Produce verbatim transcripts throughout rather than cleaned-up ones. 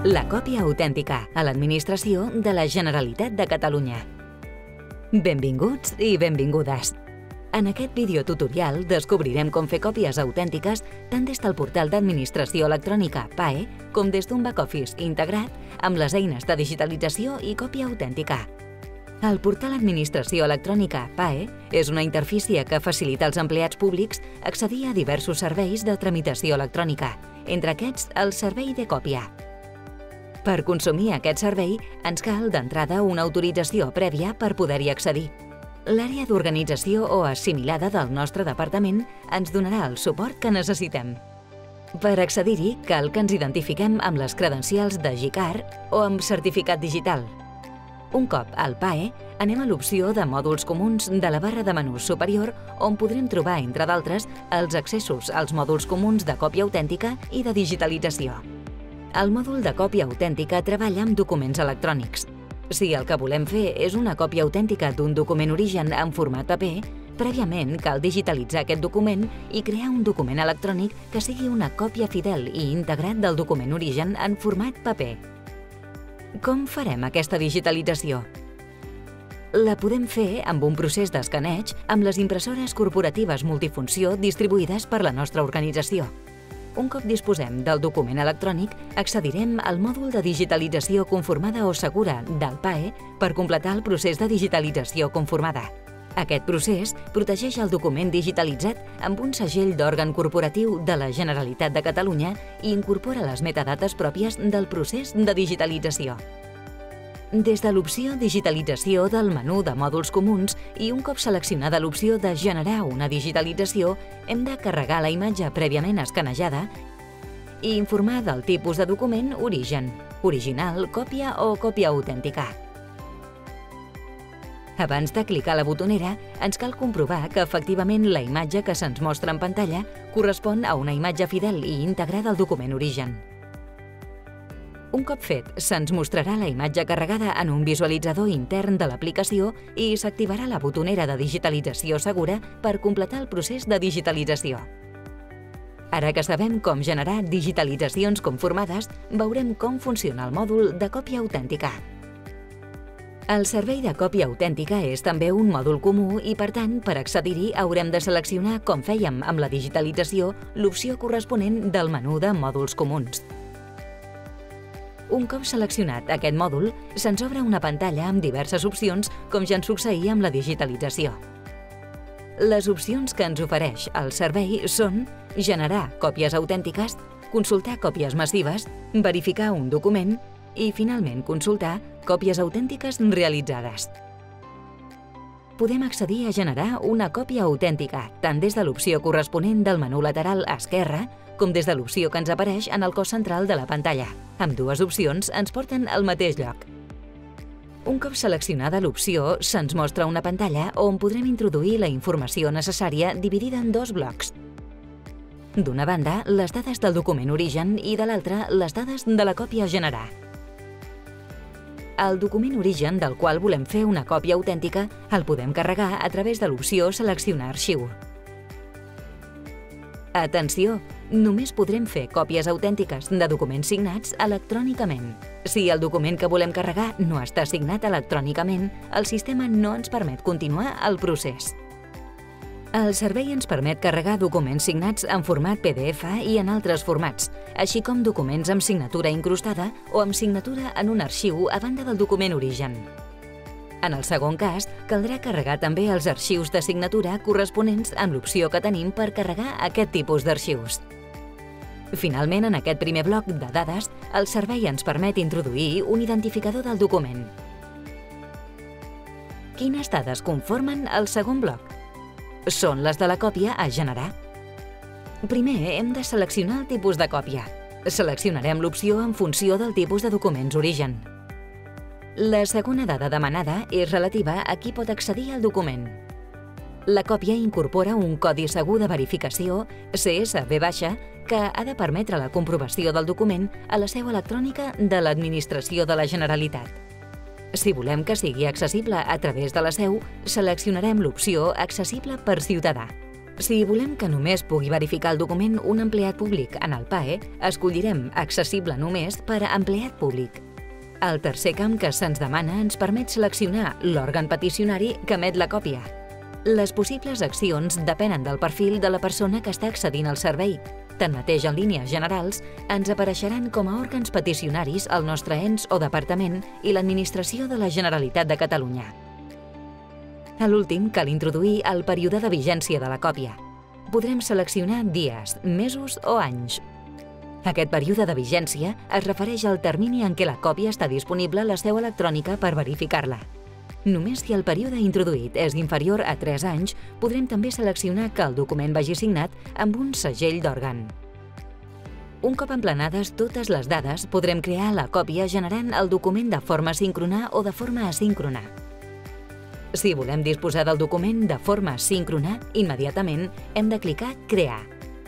La còpia autèntica a l'Administració de la Generalitat de Catalunya. Benvinguts i benvingudes. En aquest videotutorial descobrirem com fer còpies autèntiques tant des del portal d'administració electrònica P A E com des d'un back-office integrat amb les eines de digitalització i còpia autèntica. El portal Administració Electrònica P A E és una interfície que facilita als empleats públics accedir a diversos serveis de tramitació electrònica, entre aquests el servei de còpia. Per consumir aquest servei ens cal d'entrada una autorització prèvia per poder-hi accedir. L'àrea d'organització o assimilada del nostre departament ens donarà el suport que necessitem. Per accedir-hi cal que ens identifiquem amb les credencials de G I C A R o amb certificat digital. Un cop al P A E, anem a l'opció de mòduls comuns de la barra de menús superior on podrem trobar, entre d'altres, els accessos als mòduls comuns de còpia autèntica i de digitalització. El mòdul de còpia autèntica treballa amb documents electrònics. Si el que volem fer és una còpia autèntica d'un document origen en format paper, prèviament cal digitalitzar aquest document i crear un document electrònic que sigui una còpia fidel i integrat del document origen en format paper. Com farem aquesta digitalització? La podem fer amb un procés d'escaneig amb les impressores corporatives multifunció distribuïdes per la nostra organització. Un cop disposem del document electrònic, accedirem al mòdul de digitalització conformada o segura del P A E per completar el procés de digitalització conformada. Aquest procés protegeix el document digitalitzat amb un segell d'òrgan corporatiu de la Generalitat de Catalunya i incorpora les metadates pròpies del procés de digitalització. Des de l'opció Digitalització del menú de mòduls comuns i un cop seleccionada l'opció de Generar una digitalització, hem de carregar la imatge prèviament escanejada i informar del tipus de document origen, original, còpia o còpia autèntica. Abans de clicar a la botonera, ens cal comprovar que efectivament la imatge que se'ns mostra en pantalla correspon a una imatge fidel i íntegra del document origen. Un cop fet, se'ns mostrarà la imatge carregada en un visualitzador intern de l'aplicació i s'activarà la botonera de digitalització segura per completar el procés de digitalització. Ara que sabem com generar digitalitzacions conformades, veurem com funciona el mòdul de còpia autèntica. El servei de còpia autèntica és també un mòdul comú i, per tant, per accedir-hi haurem de seleccionar, com fèiem amb la digitalització, l'opció corresponent del menú de mòduls comuns. Un cop seleccionat aquest mòdul, se'ns obre una pantalla amb diverses opcions, com ja ens succeïa amb la digitalització. Les opcions que ens ofereix el servei són generar còpies autèntiques, consultar còpies massives, verificar un document i, finalment, consultar còpies autèntiques realitzades. Podem accedir a generar una còpia autèntica tant des de l'opció corresponent del menú lateral esquerre com des de l'opció que ens apareix en el cos central de la pantalla. Ambdues opcions ens porten al mateix lloc. Un cop seleccionada l'opció, se'ns mostra una pantalla on podrem introduir la informació necessària dividida en dos blocs. D'una banda, les dades del document origen i de l'altra, les dades de la còpia a generar. El document origen del qual volem fer una còpia autèntica el podem carregar a través de l'opció Seleccionar arxiu. Atenció! Només podrem fer còpies autèntiques de documents signats electrònicament. Si el document que volem carregar no està signat electrònicament, el sistema no ens permet continuar el procés. El servei ens permet carregar documents signats en format P D F i en altres formats, així com documents amb signatura incrustada o amb signatura en un arxiu a banda del document origen. En el segon cas, caldrà carregar també els arxius de signatura corresponents amb l'opció que tenim per carregar aquest tipus d'arxius. Finalment, en aquest primer bloc de dades, el servei ens permet introduir un identificador del document. Quines dades conformen el segon bloc? Són les de la còpia a generar. Primer, hem de seleccionar el tipus de còpia. Seleccionarem l'opció en funció del tipus de documents origen. La segona dada demanada és relativa a qui pot accedir al document. La còpia incorpora un codi segur de verificació, C S V baixa, que ha de permetre la comprovació del document a la seu electrònica de l'Administració de la Generalitat. Si volem que sigui accessible a través de la seu, seleccionarem l'opció Accessible per ciutadà. Si volem que només pugui verificar el document un empleat públic en el P A E, escollirem Accessible només per a empleat públic. El tercer camp que se'ns demana ens permet seleccionar l'òrgan peticionari que emet la còpia. Les possibles accions depenen del perfil de la persona que està accedint al servei. Tanmateix, en línies generals, ens apareixeran com a òrgans peticionaris el nostre ens o departament i l'Administració de la Generalitat de Catalunya. A l'últim, cal introduir el període de vigència de la còpia. Podrem seleccionar dies, mesos o anys. Aquest període de vigència es refereix al termini en què la còpia està disponible a la seu electrònica per verificar-la. Només si el període introduït és inferior a tres anys, podrem també seleccionar que el document vagi signat amb un segell d'òrgan. Un cop emplenades totes les dades, podrem crear la còpia generant el document de forma síncrona o de forma asíncrona. Si volem disposar del document de forma síncrona, immediatament hem de clicar Crear.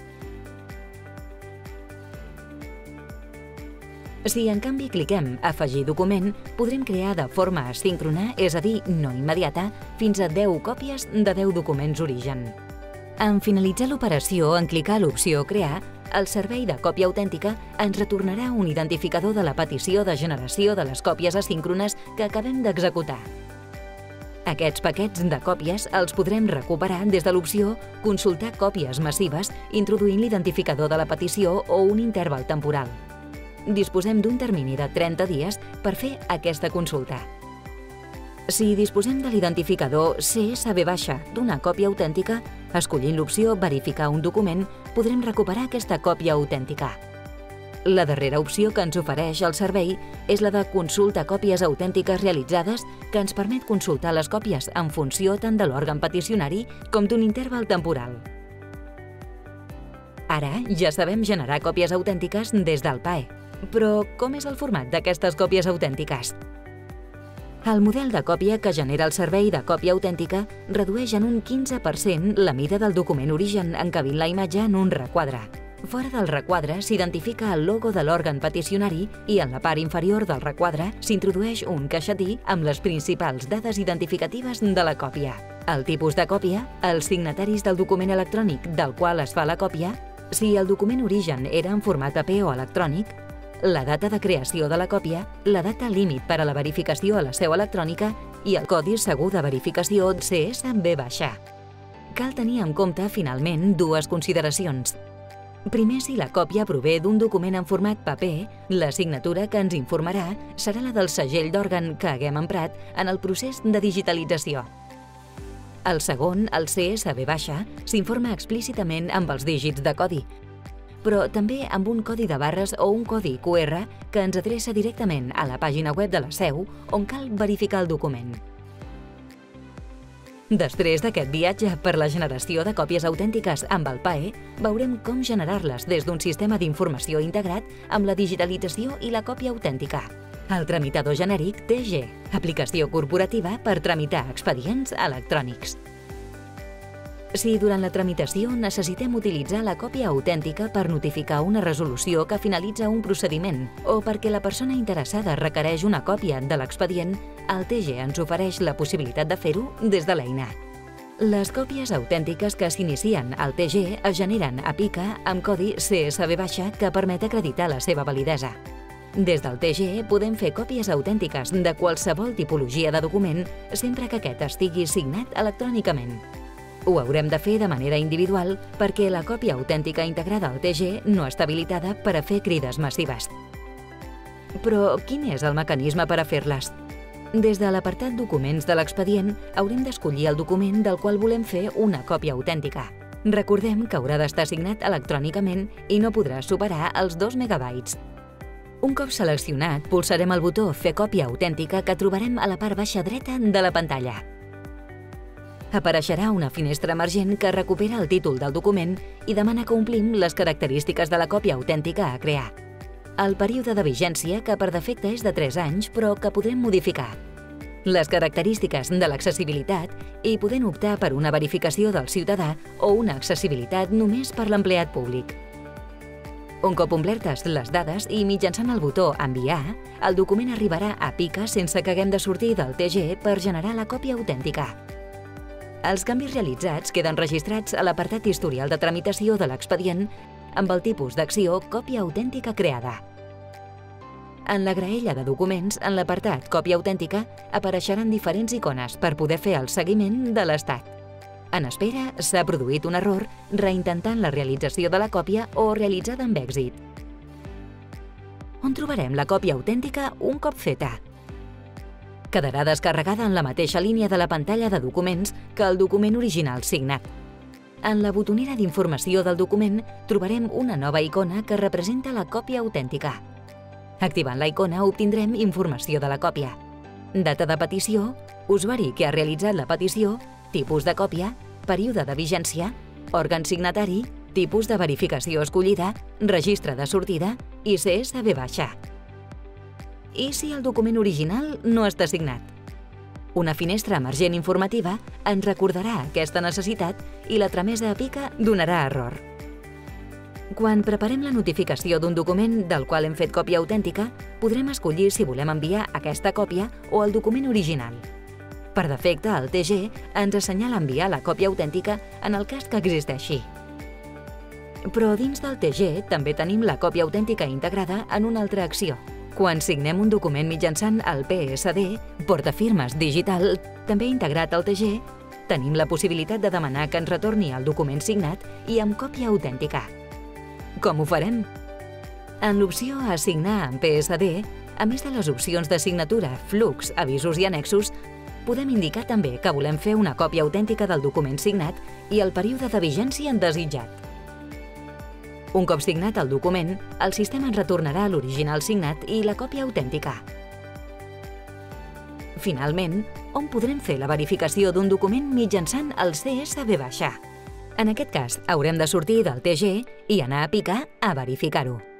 Si en canvi cliquem Afegir document, podrem crear de forma asíncrona, és a dir, no immediata, fins a deu còpies de deu documents origen. En finalitzar l'operació, en clicar l'opció Crear, el servei de còpia autèntica ens retornarà un identificador de la petició de generació de les còpies asíncrones que acabem d'executar. Aquests paquets de còpies els podrem recuperar des de l'opció Consultar còpies massives, introduint l'identificador de la petició o un interval temporal. Disposem d'un termini de trenta dies per fer aquesta consulta. Si disposem de l'identificador C S V d'una còpia autèntica, escollint l'opció Verificar un document, podrem recuperar aquesta còpia autèntica. La darrera opció que ens ofereix el servei és la de Consulta còpies autèntiques realitzades, que ens permet consultar les còpies en funció tant de l'òrgan peticionari com d'un interval temporal. Ara ja sabem generar còpies autèntiques des del P A E. Però com és el format d'aquestes còpies autèntiques? El model de còpia que genera el servei de còpia autèntica redueix en un quinze per cent la mida del document origen encabint la imatge en un requadre. Fora del requadre s'identifica el logo de l'òrgan peticionari i en la part inferior del requadre s'introdueix un caixetí amb les principals dades identificatives de la còpia. El tipus de còpia, els signataris del document electrònic del qual es fa la còpia, si el document origen era en format paper o electrònic, la data de creació de la còpia, la data límit per a la verificació a la seu electrònica i el codi segur de verificació C S V. Cal tenir en compte, finalment, dues consideracions. Primer, si la còpia prové d'un document en format paper, la signatura que ens informarà serà la del segell d'òrgan que haguem emprat en el procés de digitalització. El segon, el C S V, s'informa explícitament amb els dígits de codi, però també amb un codi de barres o un codi Q R que ens adreça directament a la pàgina web de la seu on cal verificar el document. Després d'aquest viatge per la generació de còpies autèntiques amb el P A E, veurem com generar-les des d'un sistema d'informació integrat amb la digitalització i la còpia autèntica. El tramitador genèric T G, aplicació corporativa per tramitar expedients electrònics. Si durant la tramitació necessitem utilitzar la còpia autèntica per notificar una resolució que finalitza un procediment o perquè la persona interessada requereix una còpia de l'expedient, el T G ens ofereix la possibilitat de fer-ho des de l'eina. Les còpies autèntiques que s'inicien al T G es generen a pica amb codi C S V que permet acreditar la seva validesa. Des del T G podem fer còpies autèntiques de qualsevol tipologia de document sempre que aquest estigui signat electrònicament. Ho haurem de fer de manera individual perquè la còpia autèntica integrada al T G no està habilitada per a fer crides massives. Però quin és el mecanisme per a fer-les? Des de l'apartat Documents de l'expedient haurem d'escollir el document del qual volem fer una còpia autèntica. Recordem que haurà d'estar signat electrònicament i no podrà superar els dos megabytes. Un cop seleccionat, pulsarem el botó Fer còpia autèntica que trobarem a la part baixa dreta de la pantalla. Apareixerà una finestra emergent que recupera el títol del document i demana que omplim les característiques de la còpia autèntica a crear. El període de vigència, que per defecte és de tres anys, però que podrem modificar. Les característiques de l'accessibilitat i podem optar per una verificació del ciutadà o una accessibilitat només per l'empleat públic. Un cop omplertes les dades i mitjançant el botó Enviar, el document arribarà a pica sense que haguem de sortir del T G per generar la còpia autèntica. Els canvis realitzats queden registrats a l'apartat historial de tramitació de l'expedient amb el tipus d'acció còpia autèntica creada. En la graella de documents, en l'apartat Còpia autèntica, apareixeran diferents icones per poder fer el seguiment de l'estat. En espera, s'ha produït un error reintentant la realització de la còpia o realitzada amb èxit. On trobarem la còpia autèntica un cop feta? Quedarà descarregada en la mateixa línia de la pantalla de documents que el document original signat. En la botonera d'informació del document trobarem una nova icona que representa la còpia autèntica. Activant la icona obtindrem informació de la còpia. Data de petició, usuari que ha realitzat la petició, tipus de còpia, període de vigència, òrgan signatari, tipus de verificació escollida, registre de sortida i C S V baixa. I si el document original no està signat? Una finestra emergent informativa ens recordarà aquesta necessitat i la tramesa a pica donarà error. Quan preparem la notificació d'un document del qual hem fet còpia autèntica, podrem escollir si volem enviar aquesta còpia o el document original. Per defecte, el T G ens assenyala enviar la còpia autèntica en el cas que existeixi. Però dins del T G també tenim la còpia autèntica integrada en una altra acció. Quan signem un document mitjançant el P S D, portafirmes digital, també integrat al T G, tenim la possibilitat de demanar que ens retorni el document signat i amb còpia autèntica. Com ho farem? En l'opció Assignar amb P S D, a més de les opcions de signatura, flux, avisos i annexos, podem indicar també que volem fer una còpia autèntica del document signat i el període de vigència en desitjat. Un cop signat el document, el sistema ens retornarà l'original signat i la còpia autèntica. Finalment, on podrem fer la verificació d'un document mitjançant el C S V baixa? En aquest cas, haurem de sortir del T G i anar a picar a verificar-ho.